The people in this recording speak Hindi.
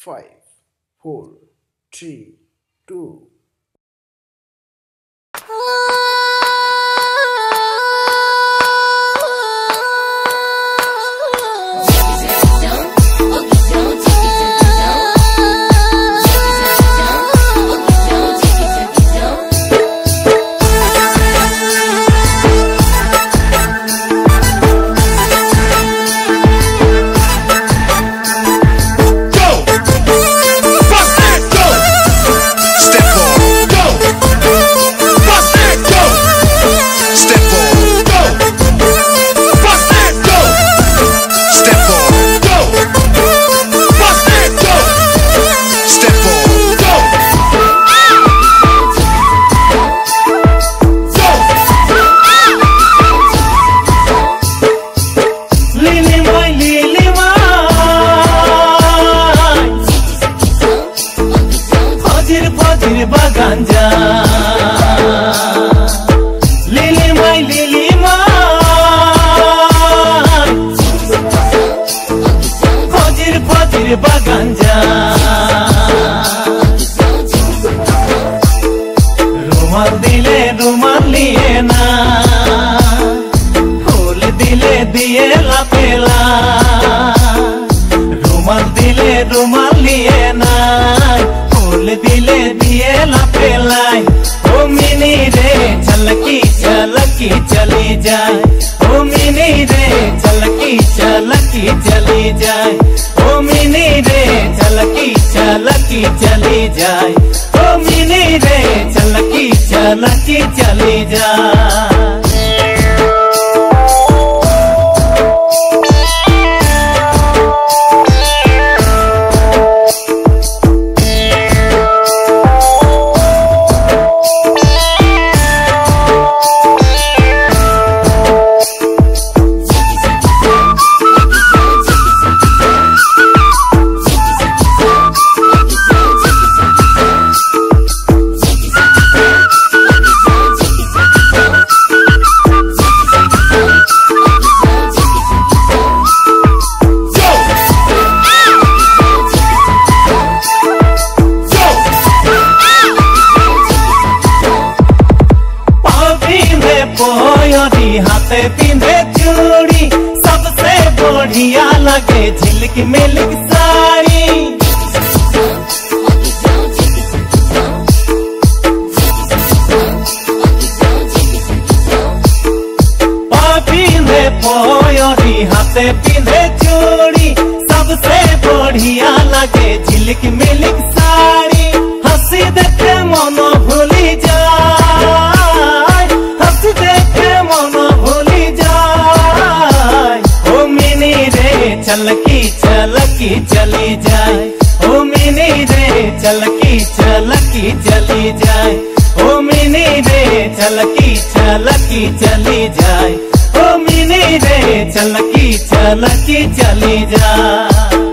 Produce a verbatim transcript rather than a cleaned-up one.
five, four, three, two. Baganja Lili mai Lili mai Fajir fajir baganja Rumal dile rumal liye na Phul dile diye la pela Rumal dile rumal liye na फूल दिले दिए लपेलाई ओ मिनी रे झलकी झलकी चली जाए ओ मिनी रे झलकी झलकी चली जाए ओ मिनी रे झलकी झलकी चली जाए ओ मिनी रे झलकी झलकी चली जाए हाथे पिंधे चूड़ी सबसे बढ़िया लगे झिलक मिलक साड़ी पिंधे पोयोरी हाथे पिंधे चूड़ी सबसे बढ़िया लगे झिलक मिलक साड़ी हंसी देखे मनो भूली जाए हंसी देखे मनो भूली जाए ओ मिनी रे चलकी चलकी चली जाए ओ मिनी रे चलकी चलकी चली जाए ओ मिनी रे चलकी चलकी चली जाए ओ मिनी रे चलकी चलकी चली जाए।